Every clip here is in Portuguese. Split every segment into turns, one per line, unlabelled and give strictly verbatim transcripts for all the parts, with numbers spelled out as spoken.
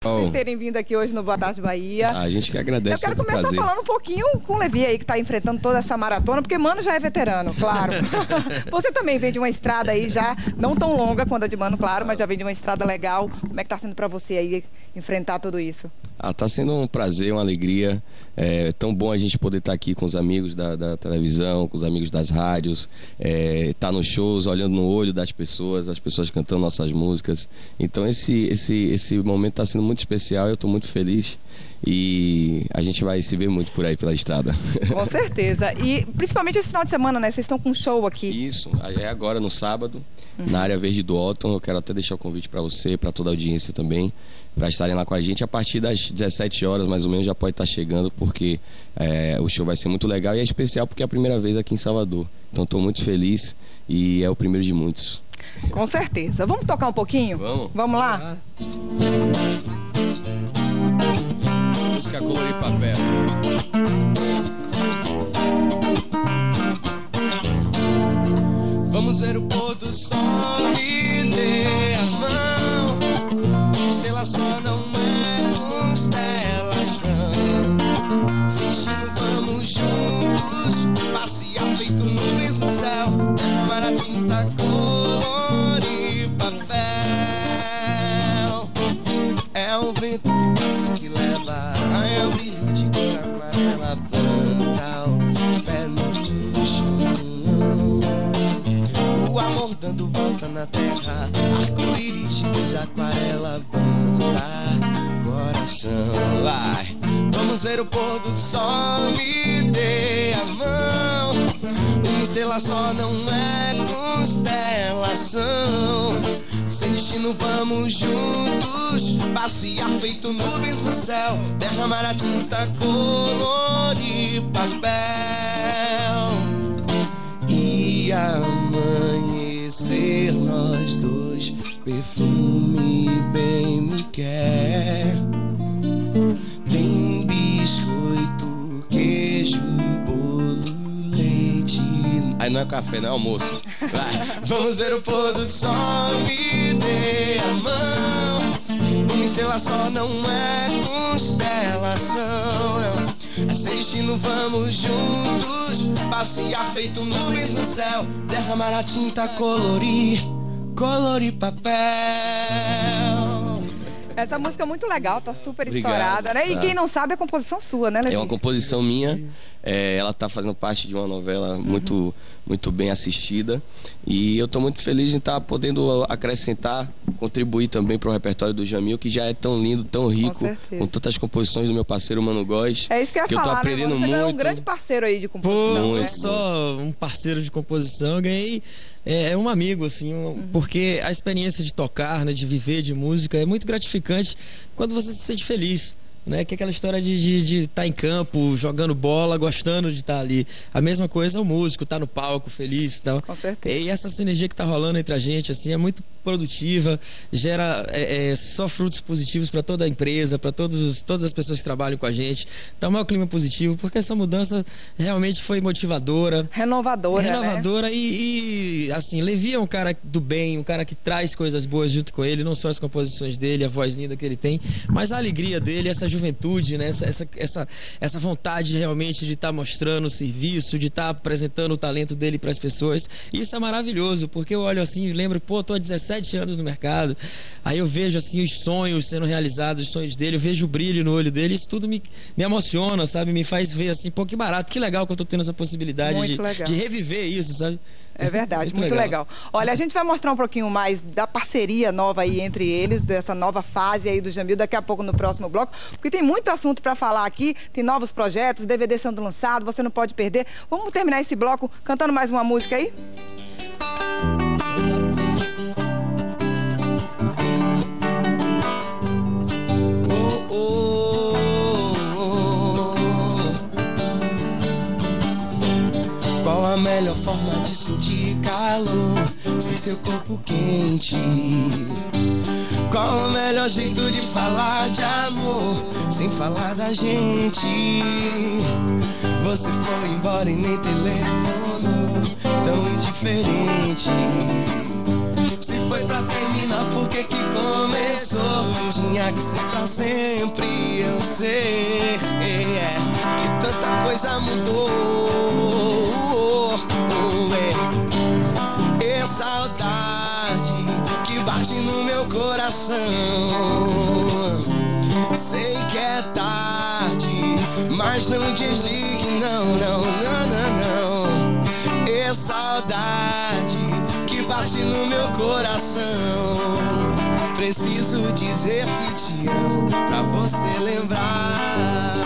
Oh.
Vocês terem vindo aqui hoje no Boa Tarde Bahia.
A gente que agradece.
Eu quero começar
prazer.
falando um pouquinho com o Levi aí, que está enfrentando toda essa maratona, porque Mano já é veterano, claro. Você também vem de uma estrada aí já, não tão longa quanto a de Mano, claro, mas já vem de uma estrada legal. Como é que está sendo para você aí enfrentar tudo isso?
Ah, tá sendo um prazer, uma alegria. É tão bom a gente poder estar aqui com os amigos da, da televisão, com os amigos das rádios, é, estar nos shows, olhando no olho das pessoas, as pessoas cantando nossas músicas. Então esse, esse, esse momento está sendo muito especial, eu estou muito feliz. E a gente vai se ver muito por aí pela estrada.
Com certeza. E principalmente esse final de semana, né? Vocês estão com um show aqui.
Isso, é agora no sábado, uhum. na área verde do Otton. Eu quero até deixar o convite para você, para toda a audiência também, para estarem lá com a gente. A partir das dezessete horas, mais ou menos, já pode estar chegando, porque é, o show vai ser muito legal e é especial porque é a primeira vez aqui em Salvador. Então estou muito feliz e é o primeiro de muitos.
Com certeza. Vamos tocar um pouquinho?
Vamos.
Vamos lá?
Música Cor e Papel.
Vamos ver o pôr do sol, me dê a mão. Estrela só não é constelação. Sem destino vamos juntos, passear feito nuvens no céu. Derramar a tinta, cor e papel. É o vento que passa que leva, é o brilho de cor amarela, planta o pé no chão. O amor dando volta na terra, arco-íris de luz, aquarela, banda, coração. Vai, vamos ver o pôr do sol, me dê a mão. Uma estrela só não é constelação. Sem destino vamos juntos, passear feito nuvens no céu. Derramar a tinta, cor e papel. E amanhecer nós dois, perfume bem me quer. Tem biscoito, queijo, bolo, leite.
Aí não é café, não é almoço.
Vai. Vamos ver o pôr do sol, me dê a mão. Uma estrela só não é constelação. É sem destino, vamos juntos, passear feito nuvens no céu. Derramar a tinta, colorir, colorir papel.
Essa música é muito legal, tá super
Obrigado,
estourada, né? E
tá.
quem não sabe, é composição sua, né, Levi?
É uma composição minha, é, ela está fazendo parte de uma novela muito, uhum. muito bem assistida. E eu estou muito feliz em estar podendo acrescentar, contribuir também para o repertório do Jamil, que já é tão lindo, tão rico, com, com tantas composições do meu parceiro Mano Góes.
É isso que eu ia
que
falar,
eu tô aprendendo
né, mano? Você
muito.
é um grande parceiro aí de composição.
Pô,
né?
não só um parceiro de composição, eu ganhei é, é um amigo, assim, um, uhum. porque a experiência de tocar, né, de viver de música é muito gratificante quando você se sente feliz. Né? Que é aquela história de estar em campo, jogando bola, gostando de estar ali. A mesma coisa é o músico, estar no palco, feliz e tal.
Com certeza.
E essa sinergia que está rolando entre a gente, assim, é muito produtiva, gera é, é, só frutos positivos para toda a empresa, para todas as pessoas que trabalham com a gente. Dá um maior clima positivo, porque essa mudança realmente foi motivadora.
Renovadora,
Renovadora,
né?
e, e, assim, Levi é um cara do bem, um cara que traz coisas boas junto com ele, não só as composições dele, a voz linda que ele tem, mas a alegria dele, essa juventude, né? essa, essa, essa, essa vontade realmente de estar tá mostrando o serviço, de estar tá apresentando o talento dele para as pessoas. E isso é maravilhoso, porque eu olho assim e lembro, pô, tô há dezessete anos no mercado, aí eu vejo assim os sonhos sendo realizados, os sonhos dele, eu vejo o brilho no olho dele, isso tudo me, me emociona, sabe? Me faz ver assim, pô, que barato, que legal que eu tô tendo essa possibilidade de, de reviver isso, sabe?
É verdade, muito,
muito
legal.
legal.
Olha, a gente vai mostrar um pouquinho mais da parceria nova aí entre eles, dessa nova fase aí do Jamil, daqui a pouco no próximo bloco, porque tem muito assunto para falar aqui, tem novos projetos, D V D sendo lançado, você não pode perder. Vamos terminar esse bloco cantando mais uma música aí?
Qual a melhor forma de sentir calor sem seu corpo quente? Qual o melhor jeito de falar de amor sem falar da gente? Você foi embora e nem telefonou, tão indiferente. Se foi pra terminar perguntar por que que começou. Tinha que ser pra sempre, eu sei é, que tanta coisa mudou. É, é saudade que bate no meu coração. Sei que é tarde, mas não desligue, não, não, não, não, não. É saudade que bate no meu coração. Preciso dizer que te amo pra você lembrar.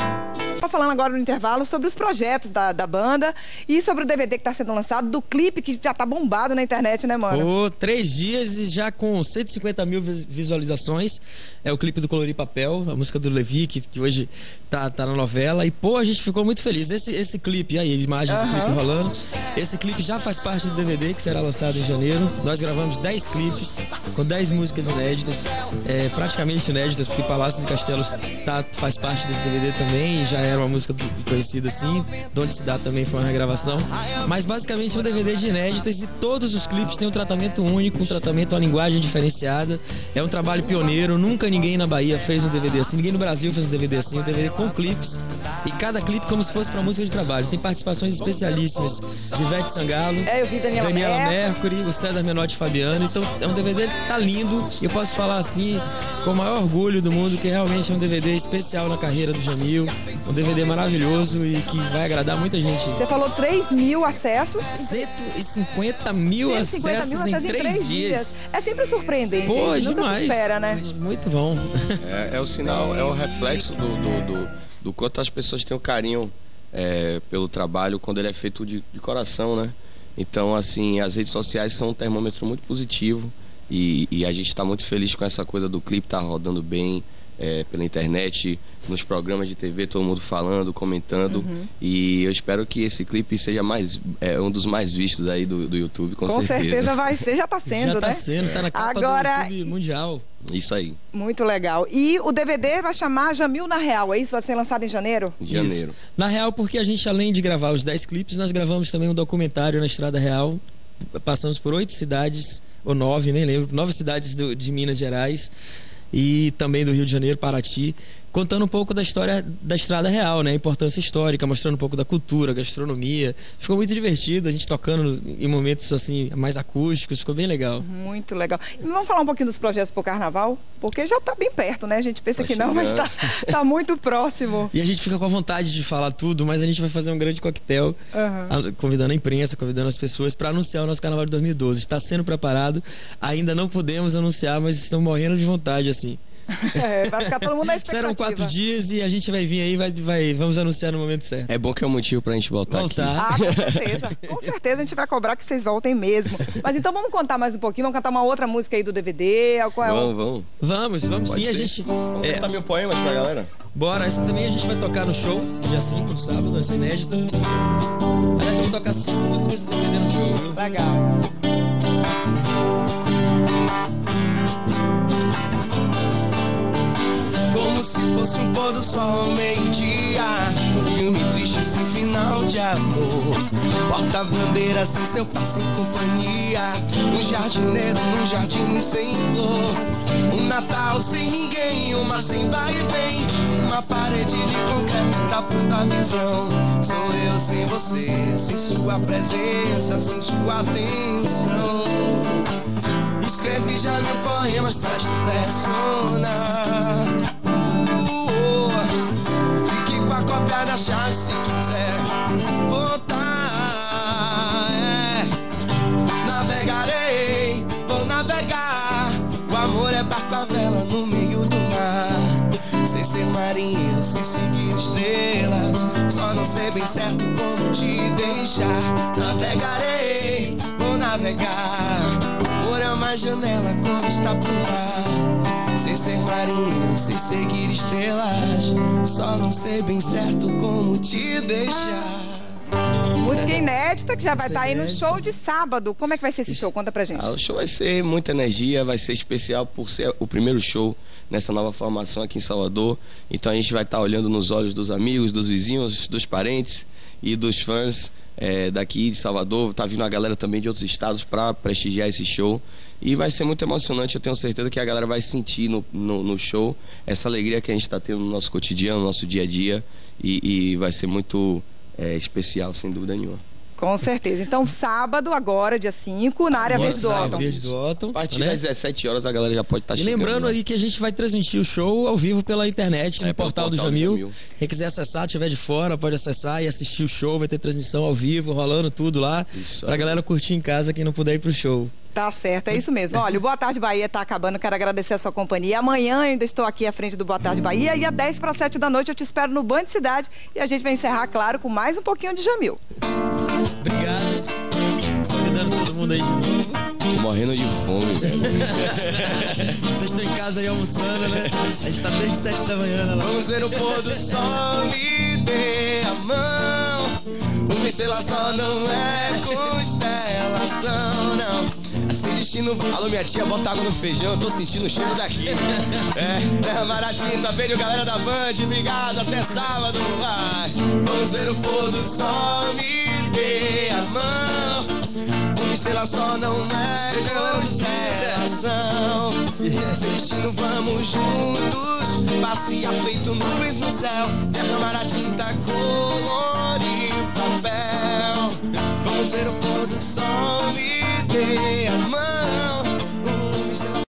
Falando agora no intervalo sobre os projetos da, da banda e sobre o D V D que está sendo lançado, do clipe que já tá bombado na internet, né, mano?
Pô, três dias e já com cento e cinquenta mil visualizações. É o clipe do Colorir Papel, a música do Levi, que, que hoje tá, tá na novela. E, pô, a gente ficou muito feliz. Esse, esse clipe, aí, imagens uhum. do clipe rolando. Esse clipe já faz parte do D V D, que será lançado em janeiro. Nós gravamos dez clipes, com dez músicas inéditas, é, praticamente inéditas, porque Palácios e Castelos tá, faz parte desse D V D também, e já era uma música conhecida assim, de Onde Se Dá também foi uma regravação, mas basicamente é um D V D de inéditas e todos os clipes têm um tratamento único, um tratamento, uma linguagem diferenciada. É um trabalho pioneiro, nunca ninguém na Bahia fez um D V D assim, ninguém no Brasil fez um D V D assim, um D V D com clipes, e cada clipe como se fosse para música de trabalho. Tem participações especialíssimas de Ivete Sangalo,
é, eu vi Daniela,
Daniela
Mercury.
Mercury, o César Menotti e Fabiano. Então é um D V D que tá lindo, e eu posso falar assim com o maior orgulho do mundo que realmente é um D V D especial na carreira do Jamil, um D V D maravilhoso e que vai agradar muita gente.
Você falou três mil acessos.
cento e cinquenta mil acessos em três dias.
É sempre surpreendente.
Pô,
gente. Nunca
demais.
se espera, né?
Muito bom.
É, é o sinal, é o reflexo do, do, do, do quanto as pessoas têm um carinho é, pelo trabalho quando ele é feito de, de coração, né? Então, assim, as redes sociais são um termômetro muito positivo e, e a gente está muito feliz com essa coisa do clipe tá rodando bem. É, pela internet, nos programas de T V, todo mundo falando, comentando. Uhum. E eu espero que esse clipe seja mais, é, um dos mais vistos aí do, do YouTube, com,
com certeza. Com certeza vai ser, já tá sendo,
já
né?
Já tá sendo, tá na capa
Agora,
do YouTube mundial.
Isso aí.
Muito legal. E o D V D vai chamar Jamil na Real, é isso? Vai ser lançado em janeiro?
Em janeiro.
Isso. Na Real, porque a gente, além de gravar os dez clipes, nós gravamos também um documentário na Estrada Real. Passamos por oito cidades, ou nove, nem lembro, nove cidades do, de Minas Gerais. E também do Rio de Janeiro, Paraty, contando um pouco da história da Estrada Real, né? A importância histórica, mostrando um pouco da cultura, gastronomia. Ficou muito divertido, a gente tocando em momentos assim mais acústicos, ficou bem legal.
Muito legal. E vamos falar um pouquinho dos projetos pro Carnaval? Porque já tá bem perto, né? A gente pensa tá que não, mas tá, tá muito próximo.
E a gente fica com a vontade de falar tudo, mas a gente vai fazer um grande coquetel, uhum. convidando a imprensa, convidando as pessoas para anunciar o nosso Carnaval de dois mil e doze. Está sendo preparado, ainda não podemos anunciar, mas estamos morrendo de vontade, assim.
É, vai ficar todo mundo na expectativa.
Serão quatro dias e a gente vai vir aí, vai, vai, vamos anunciar no momento certo.
É bom que é um motivo pra gente voltar,
voltar.
aqui.
Ah, com certeza. Com certeza a gente vai cobrar que vocês voltem mesmo. Mas então vamos contar mais um pouquinho, vamos cantar uma outra música aí do D V D. Qual é
vamos,
o...
vamos.
Vamos, vamos
Pode
sim.
ser.
A gente...
Vamos é... cantar mil poemas pra galera?
Bora, essa também a gente vai tocar no show, dia cinco, no sábado, essa inédita. Aliás, vamos tocar cinco músicas do D V D no show, viu?
Legal.
Como se fosse um pôr do sol ao meio-dia, um filme triste sem final de amor. Porta-bandeira sem seu passo em companhia, um jardineiro num jardim sem flor. Um Natal sem ninguém, um mar sem vai e vem, uma parede de concreto da puta visão. Sou eu sem você, sem sua presença, sem sua atenção. Escrevi já mil poemas pra te impressionar. Cópia da chave se quiser voltar, é. Navegarei, vou navegar. O amor é barco a vela no meio do mar. Sem ser marinheiro, sem seguir estrelas, só não sei bem certo como te deixar. Navegarei, vou navegar. O amor é uma janela quando está pro mar. Sem ser marinheiro, sem seguir estrelas, só não sei bem certo como te deixar.
Música inédita que já vai estar tá aí no show de sábado. Como é que vai ser esse
Isso.
show? Conta pra gente.
Ah, o show vai ser muita energia, vai ser especial por ser o primeiro show nessa nova formação aqui em Salvador. Então a gente vai estar tá olhando nos olhos dos amigos, dos vizinhos, dos parentes e dos fãs é, daqui de Salvador. Tá vindo a galera também de outros estados para prestigiar esse show. E vai ser muito emocionante, eu tenho certeza que a galera vai sentir no, no, no show essa alegria que a gente está tendo no nosso cotidiano, no nosso dia a dia. E, e vai ser muito é, especial, sem dúvida nenhuma.
Com certeza. Então, sábado, agora, dia cinco, na área verde do Otton.
Verde do Otton.
A partir
né?
das dezessete horas a galera já pode estar tá
E
chegando.
lembrando aí que a gente vai transmitir o show ao vivo pela internet, no
É,
portal,
portal
do
do
Jamil.
Jamil.
Quem quiser acessar, estiver de fora, pode acessar e assistir o show. Vai ter transmissão ao vivo, rolando tudo lá.
Isso
pra
aí.
galera curtir em casa, quem não puder ir pro show.
Tá certo, é isso mesmo. Olha, o Boa Tarde Bahia tá acabando, quero agradecer a sua companhia. Amanhã ainda estou aqui à frente do Boa Tarde Bahia e às dez para sete da noite eu te espero no Band Cidade e a gente vai encerrar, claro, com mais um pouquinho de Jamil.
Obrigado. Convidando todo mundo aí de novo.
Tô morrendo de fome, velho.
Vocês estão em casa aí almoçando, né? A gente tá desde sete da manhã, né?
Vamos ver o pôr do sol, me dê a mão. Uma estrela só não é constelação, não. Assim destino. Alô, minha tia, bota água no feijão, eu tô sentindo o cheiro daqui. É, é Maratinta, beijo, galera da Band, obrigado, até sábado, vai. Vamos ver o pôr do sol, me dê a mão. Uma estrela só não é constelação. Esse destino, vamos juntos passear feito nuvens no céu. Derramar a tinta cor